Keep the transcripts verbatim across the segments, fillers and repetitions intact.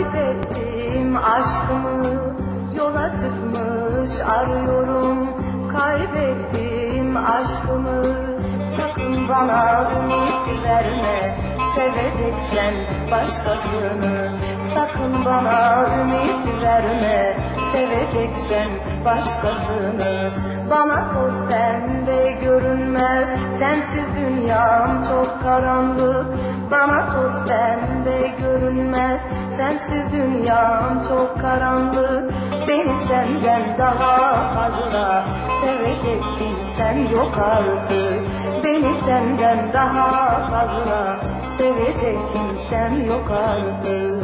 Kaybettim aşkımı, yola çıkmış arıyorum. Kaybettim aşkımı, sakın bana ümit verme. Seveceksen başkasını, sakın bana ümit verme. Seveceksen başkasını. Bana toz pembe görünmez, sensiz dünyam çok karanlık. Bana toz pembe görünmez, sensiz dünyam çok karanlık. Beni senden daha fazla sevecek kimsen yok artık. Beni senden daha fazla sevecek kimsen yok artık.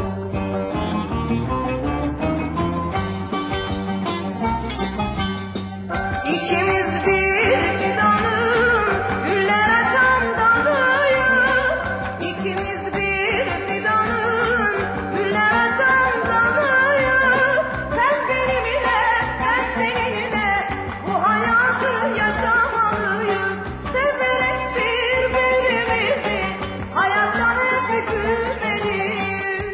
İkimiz bir fidanın, güller açan dalıyız. İkimiz bir fidanın, güller açan dalıyız. Sen benimle, ben seninle bu hayatı yaşamalıyız. Severek birbirimizi hayattan hep gülmeliyiz.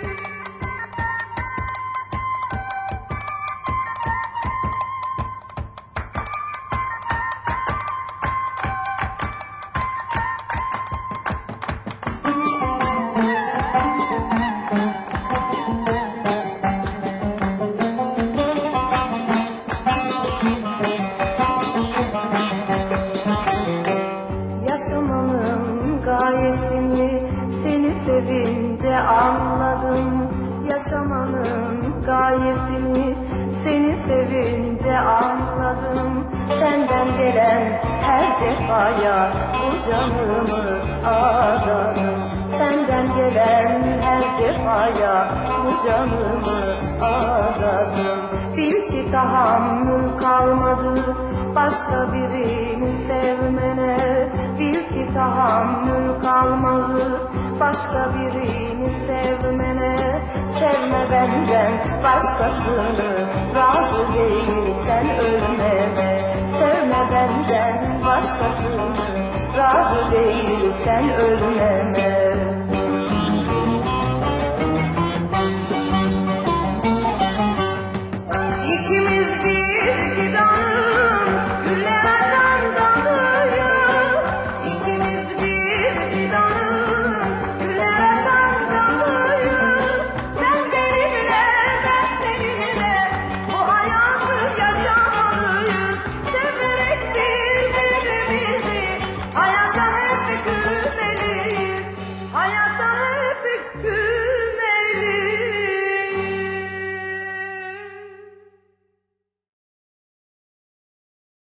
Yaşamanın gayesini seni sevince anladım. Yaşamanın gayesini seni sevince anladım. Senden gelen her cefaya bu canımı adadım. Senden gelen her cefaya bu canımı adadım. Bil ki tahammül kalmadı başka birini sevmene. Bil ki tahammül kalmadı başka birini sevmene. Sevme benden başkasını, razı değilsen ölmeme. Sevme benden başkasını, razı değilsen ölmeme.